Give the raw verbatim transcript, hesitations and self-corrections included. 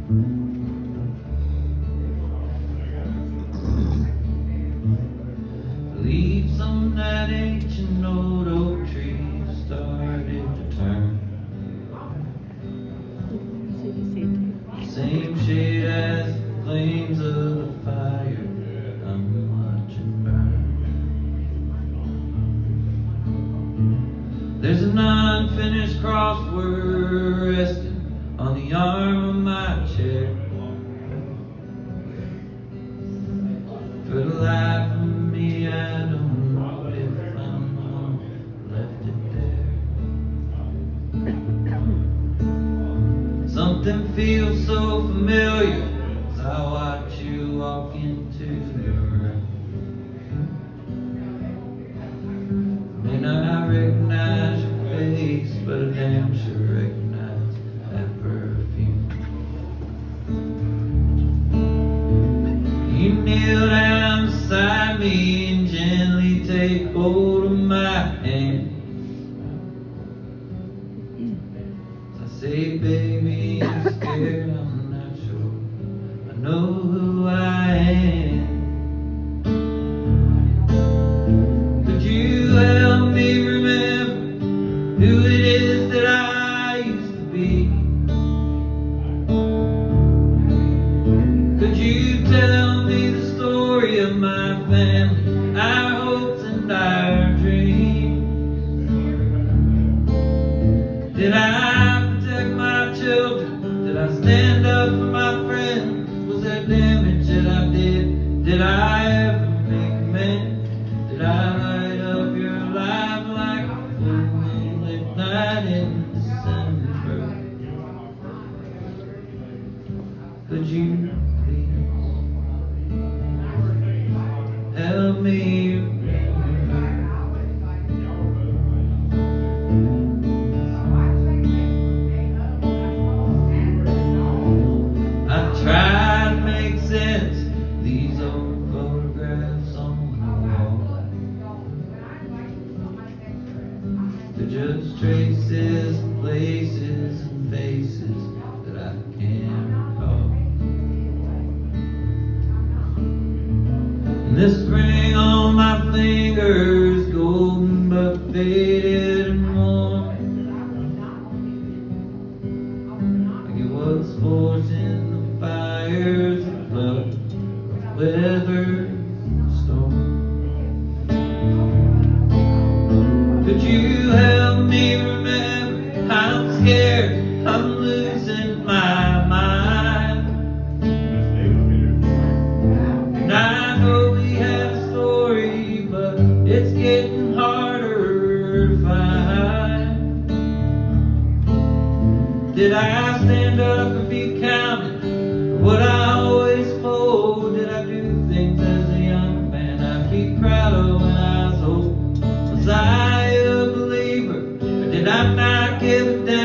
Leaves on that ancient old oak tree started to turn. Same shade as the flames of the fire I'm watching burn. There's an unfinished crossword resting on the arm of my chair. For the life of me, I don't know if I'm the one who left it there. Something feels so familiar as I watch you walk into the room. May not recognize your face, but I damn sure recognize that perfume. You kneel down beside me and gently take hold of my hand. I say, baby, I'm scared, I'm not sure I know who I am. Could you help me remember who it is that I used to be? Could you tell me the story of my family, our hopes and our dreams? Did I protect my children? Did I stand up for my friends? Was there damage that I did? Did I ever make amends? Did I light up your life like a full moonlit night in December? Could you help me remember? I try to make sense of these old photographs on the wall. They're just traces of places and faces that I can't recall. And this ring on my finger's golden but faded and worn, like it was forged in the fires of love, weather and storm. Could you help me remember? I'm scared, I'm losing my mind. And I know we have a story, but it's getting harder to find. Did I stand up and be counted for what I always told? Did I do things as a young man I'd be proud of when I was old? Was I a believer, or did I not give a damn?